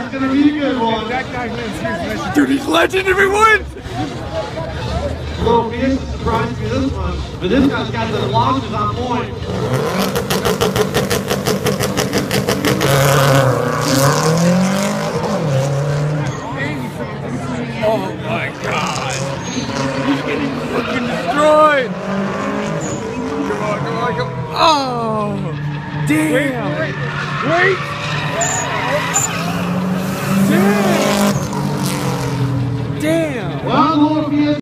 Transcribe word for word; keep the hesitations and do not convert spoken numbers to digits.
That's gonna be a good one. That guy wins. Dude, he's legendary wins! Well, Phoenix is surprised me this one, but this guy's got the launches on point. Oh my god! He's getting fucking destroyed! Come on, come on, come on! Oh! Damn! Wait, wait! Damn! Damn! Well,